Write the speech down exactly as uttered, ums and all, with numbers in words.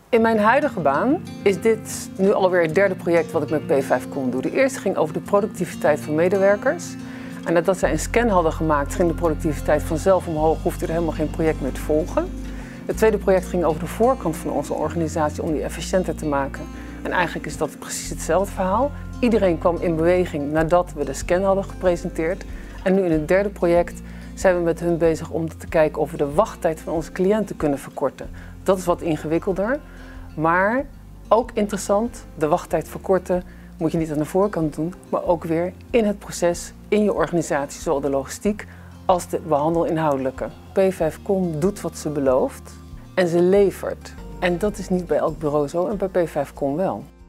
In mijn huidige baan is dit nu alweer het derde project wat ik met P vijf Com doe. De eerste ging over de productiviteit van medewerkers. En nadat zij een scan hadden gemaakt, ging de productiviteit vanzelf omhoog, hoefde er helemaal geen project meer te volgen. Het tweede project ging over de voorkant van onze organisatie om die efficiënter te maken. En eigenlijk is dat precies hetzelfde verhaal. Iedereen kwam in beweging nadat we de scan hadden gepresenteerd. En nu in het derde project zijn we met hun bezig om te kijken of we de wachttijd van onze cliënten kunnen verkorten. Dat is wat ingewikkelder, maar ook interessant. De wachttijd verkorten moet je niet aan de voorkant doen, maar ook weer in het proces, in je organisatie, zowel de logistiek als de behandelinhoudelijke. P vijf Com doet wat ze belooft en ze levert. En dat is niet bij elk bureau zo en bij P vijf Com wel.